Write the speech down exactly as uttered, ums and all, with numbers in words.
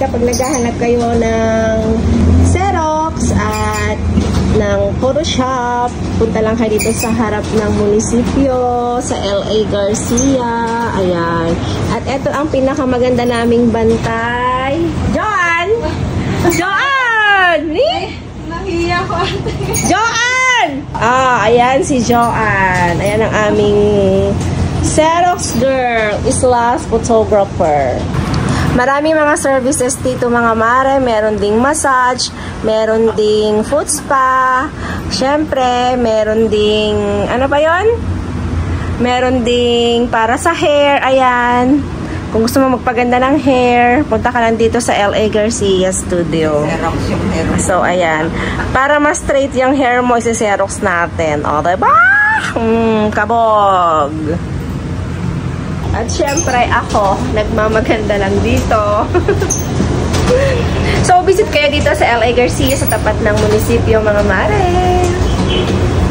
kapag naghahanap kayo ng Xerox at ng Photoshop, punta lang kayo dito sa harap ng munisipyo, sa L A Garcia. Ayan. At ito ang pinakamaganda naming bantay. Joan! Joan! Ni? Nahiya ko ate. Joan! Ah, ayan si Joan. Ayan ang aming Xerox girl, slash photographer. Maraming mga services dito mga mare. Meron ding massage, meron ding foot spa, syempre, meron ding, ano pa yon? Meron ding para sa hair, ayan. Kung gusto mo magpaganda ng hair, punta ka lang dito sa L A Garcia Studio. Xerox yung hair. So, ayan. Para mas straight yung hair mo, isi-Xerox natin. O, diba? Hmm, kabog. At syempre, ako, nagmamaganda lang dito. So, visit kayo dito sa L A Garcia sa tapat ng munisipyo, mga mare.